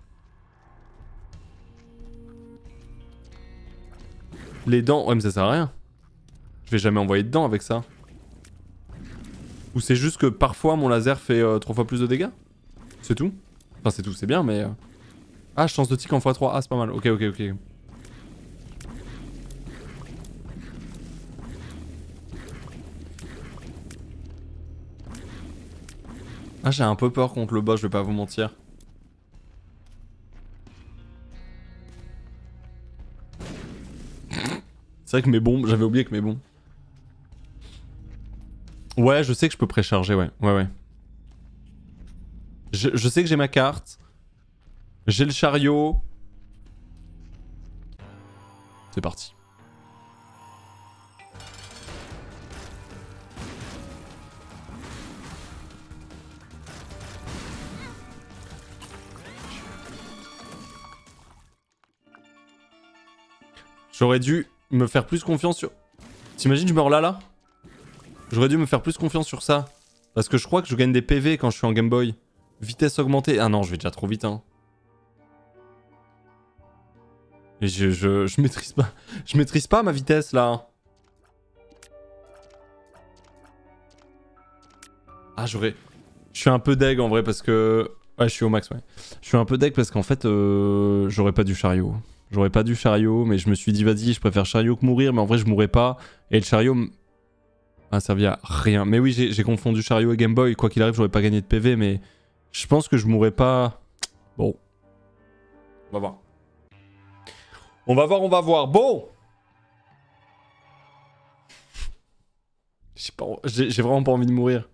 Les dents. Ouais, mais ça sert à rien. Je vais jamais envoyer de dents avec ça. Ou c'est juste que parfois mon laser fait euh, trois fois plus de dégâts? C'est tout? Enfin, c'est tout, c'est bien, mais... Euh... Ah, chance de tic en fois trois. Ah, c'est pas mal. Ok, ok, ok. Ah, j'ai un peu peur contre le boss, je vais pas vous mentir. C'est vrai que mes bombes, j'avais oublié que mes bombes. Ouais, je sais que je peux précharger, ouais. Ouais, ouais. Je, je sais que j'ai ma carte. J'ai le chariot. C'est parti. J'aurais dû me faire plus confiance sur... T'imagines, je meurs là, là? J'aurais dû me faire plus confiance sur ça. Parce que je crois que je gagne des P V quand je suis en Game Boy. Vitesse augmentée. Ah non, je vais déjà trop vite, hein. Et je, je, je maîtrise pas... Je maîtrise pas ma vitesse, là. Ah, j'aurais... Je suis un peu deg, en vrai, parce que... Ouais, je suis au max, ouais. Je suis un peu deg parce qu'en fait, euh, j'aurais pas du chariot. J'aurais pas du chariot, mais je me suis dit, vas-y, je préfère chariot que mourir, mais en vrai, je mourrais pas. Et le chariot a servi à rien. Mais oui, j'ai confondu chariot et Game Boy. Quoi qu'il arrive, j'aurais pas gagné de P V, mais je pense que je mourrais pas. Bon. On va voir. On va voir, on va voir. Bon! J'ai vraiment pas envie de mourir.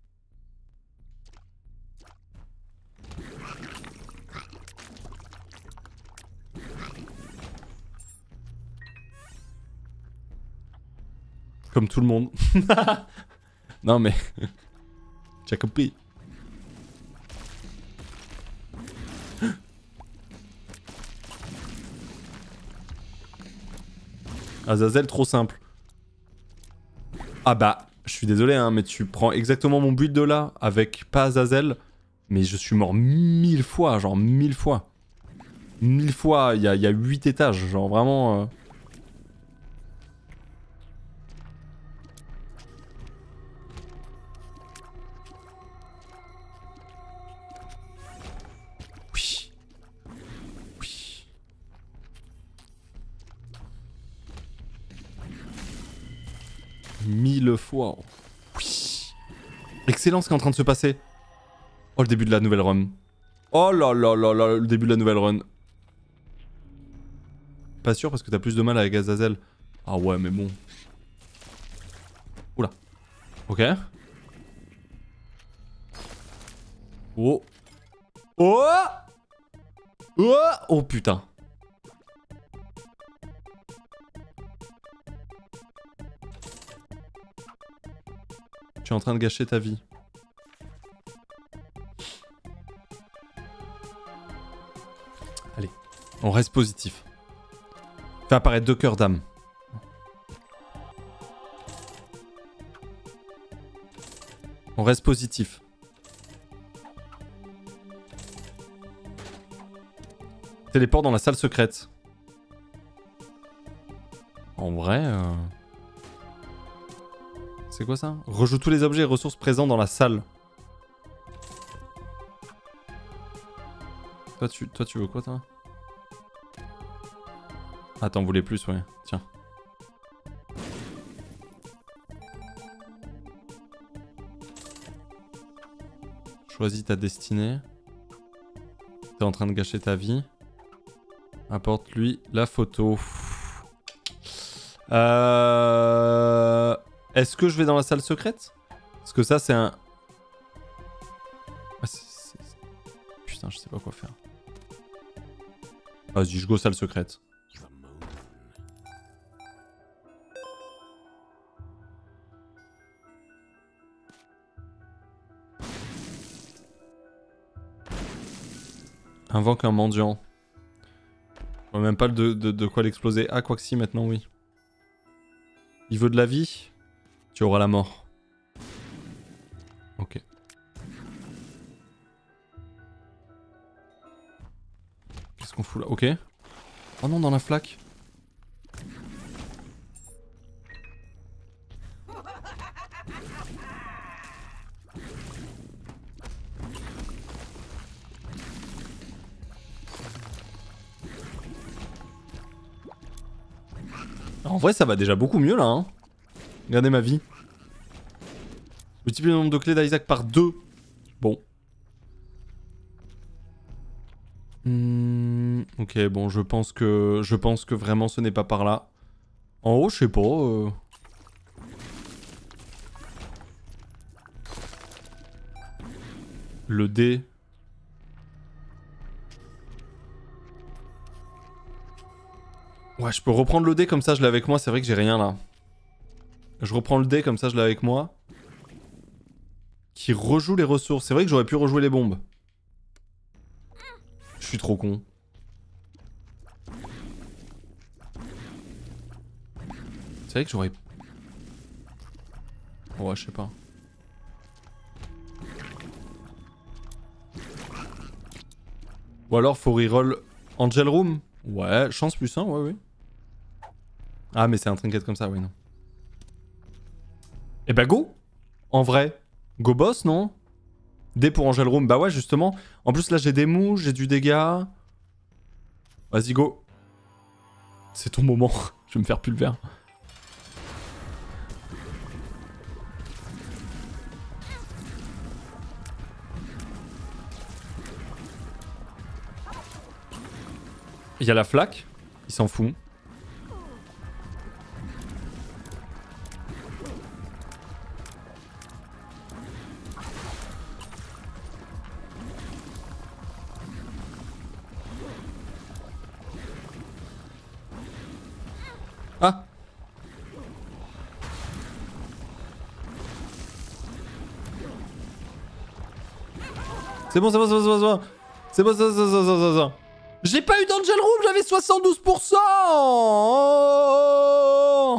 Comme tout le monde. Non mais... J'ai compris. Azazel, trop simple. Ah bah, je suis désolé, hein, mais tu prends exactement mon build de là, avec pas Azazel, mais je suis mort mille fois, genre mille fois. Mille fois, il y a, y a huit étages, genre vraiment... Euh... Oui. Oui. Mille fois. Oui. Excellent ce qui est en train de se passer. Oh, le début de la nouvelle run. Oh là là là là, le début de la nouvelle run. Pas sûr parce que t'as plus de mal avec Azazel. Ah ouais, mais bon. Oula. Ok. Oh. Oh. Oh. Oh putain. Tu es en train de gâcher ta vie. Allez, on reste positif. Fais apparaître deux cœurs d'âme. On reste positif. Téléport dans la salle secrète. En vrai... Euh... C'est quoi ça? Rejoue tous les objets et ressources présents dans la salle. Toi tu, toi, tu veux quoi toi? Ah t'en voulais plus, ouais. Tiens. Choisis ta destinée. T'es en train de gâcher ta vie. Apporte-lui la photo. Euh... Est-ce que je vais dans la salle secrète? Parce que ça c'est un... Ah, c'est, c'est... Putain, je sais pas quoi faire. Vas-y, je go salle secrète. Invoque un mendiant. Je vois même pas de, de, de quoi l'exploser. Ah, quoi que si, maintenant oui. Il veut de la vie, tu auras la mort. Ok. Qu'est-ce qu'on fout là? Ok. Oh non, dans la flaque. En vrai, ça va déjà beaucoup mieux là. Hein. Regardez ma vie. Multiplie le nombre de clés d'Isaac par deux. Bon. Mmh, ok, bon, je pense que je pense que vraiment ce n'est pas par là. En haut, je sais pas. Euh... Le dé. Ouais, je peux reprendre le dé comme ça, je l'ai avec moi. C'est vrai que j'ai rien là. Je reprends le dé comme ça, je l'ai avec moi. Qui rejoue les ressources. C'est vrai que j'aurais pu rejouer les bombes. Je suis trop con. C'est vrai que j'aurais... Ouais, je sais pas. Ou alors faut reroll Angel Room. Ouais, chance plus un, ouais, ouais. Ah, mais c'est un trinket comme ça, oui, non. Eh bah go. En vrai. Go boss, non? D pour Angel Room, bah ouais, justement. En plus, là, j'ai des mous, j'ai du dégât. Vas-y, go. C'est ton moment. Je vais me faire pulver. Il y a la flaque. Il s'en fout. Ah. C'est bon, c'est bon, c'est bon, c'est bon. C'est bon, c'est bon, c'est bon, c'est bon, c'est bon. J'ai pas eu d'Angel Room, j'avais soixante-douze pour cent. Oh.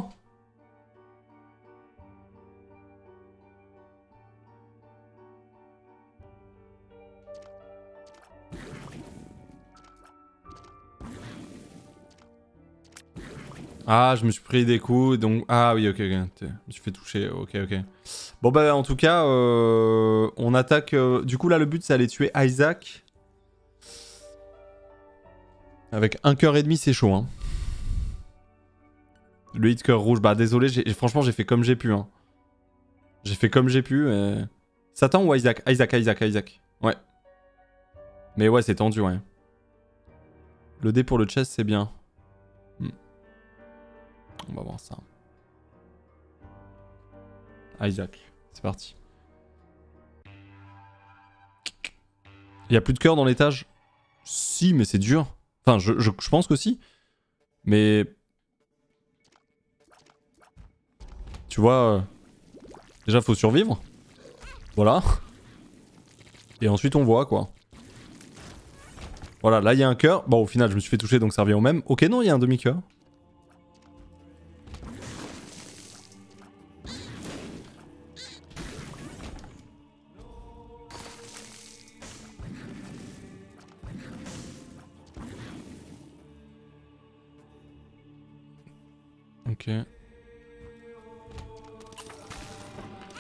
Ah, je me suis pris des coups, donc... Ah oui, ok, ok. Je me suis fait toucher, ok, ok. Bon bah, en tout cas, euh, on attaque... Euh... Du coup, là, le but, c'est aller tuer Isaac. Avec un cœur et demi, c'est chaud, hein. Le hit cœur rouge, bah désolé, franchement, j'ai fait comme j'ai pu, hein. J'ai fait comme j'ai pu, et... Satan ou Isaac? Isaac, Isaac, Isaac. Ouais. Mais ouais, c'est tendu, ouais. Le dé pour le chest, c'est bien. Hmm. On va voir ça. Isaac, c'est parti. Il y a plus de cœur dans l'étage? Si, mais c'est dur. Enfin, je, je, je pense que si. Mais... Tu vois... Euh... Déjà, faut survivre. Voilà. Et ensuite, on voit, quoi. Voilà, là, il y a un cœur. Bon, au final, je me suis fait toucher, donc ça revient au même. Ok, non, il y a un demi-cœur. Ok.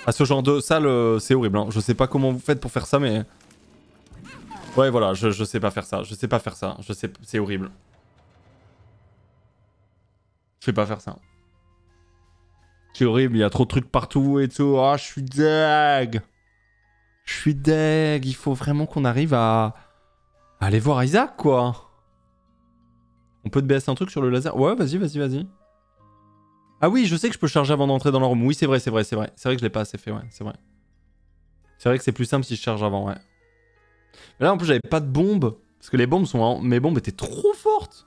À ce genre de salle, euh, c'est horrible. Hein. Je sais pas comment vous faites pour faire ça, mais... Ouais, voilà, je, je sais pas faire ça. Je sais pas faire ça. Je sais... C'est horrible. Je sais pas faire ça. C'est horrible, il y a trop de trucs partout et tout. Ah, je suis deg. Je suis deg. Il faut vraiment qu'on arrive à... à aller voir Isaac, quoi. On peut te B S un truc sur le laser? Ouais, vas-y, vas-y, vas-y. Ah oui, je sais que je peux charger avant d'entrer dans la room. Oui, c'est vrai, c'est vrai, c'est vrai. C'est vrai que je l'ai pas assez fait, ouais, c'est vrai. C'est vrai que c'est plus simple si je charge avant, ouais. Mais là, en plus, j'avais pas de bombes. Parce que les bombes sont... Mes bombes étaient trop fortes.